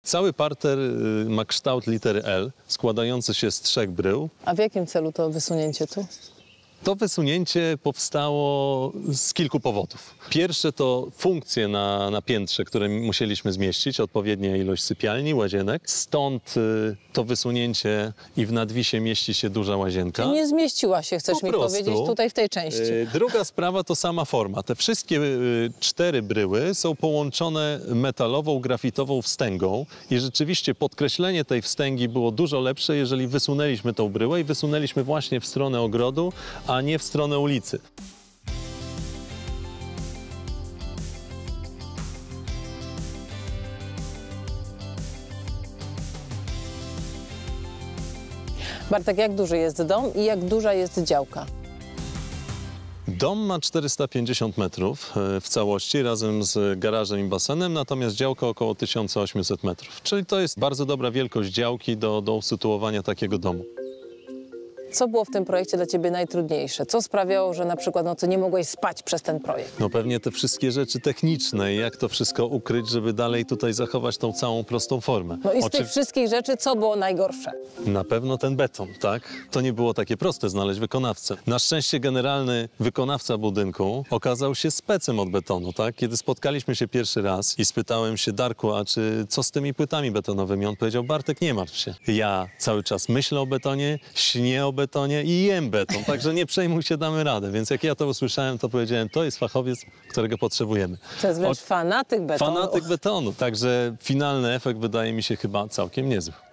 Cały parter ma kształt litery L, składający się z 3 brył. A w jakim celu to wysunięcie tu? To wysunięcie powstało z kilku powodów. Pierwsze to funkcje na piętrze, które musieliśmy zmieścić, odpowiednia ilość sypialni, łazienek. Stąd to wysunięcie i w nadwisie mieści się duża łazienka. Czyli nie zmieściła się, chcesz mi powiedzieć, tutaj w tej części. Druga sprawa to sama forma. Te wszystkie 4 bryły są połączone metalową, grafitową wstęgą i rzeczywiście podkreślenie tej wstęgi było dużo lepsze, jeżeli wysunęliśmy tą bryłę i wysunęliśmy właśnie w stronę ogrodu, a nie w stronę ulicy. Bartek, jak duży jest dom i jak duża jest działka? Dom ma 450 metrów w całości razem z garażem i basenem, natomiast działka około 1800 metrów. Czyli to jest bardzo dobra wielkość działki do usytuowania takiego domu. Co było w tym projekcie dla ciebie najtrudniejsze? Co sprawiało, że na przykład nie mogłeś spać przez ten projekt? No pewnie te wszystkie rzeczy techniczne i jak to wszystko ukryć, żeby dalej tutaj zachować tą całą prostą formę. No i z tych wszystkich rzeczy co było najgorsze? Na pewno ten beton, tak? To nie było takie proste znaleźć wykonawcę. Na szczęście generalny wykonawca budynku okazał się specem od betonu, tak? Kiedy spotkaliśmy się pierwszy raz i spytałem się: Darku, a co z tymi płytami betonowymi? On powiedział: Bartek, nie martw się. Ja cały czas myślę o betonie, śnię o betonie i jem beton, także nie przejmuj się, damy radę. Więc jak ja to usłyszałem, to powiedziałem: to jest fachowiec, którego potrzebujemy. To jest wręcz fanatyk betonu. Fanatyk betonu, także finalny efekt wydaje mi się chyba całkiem niezły.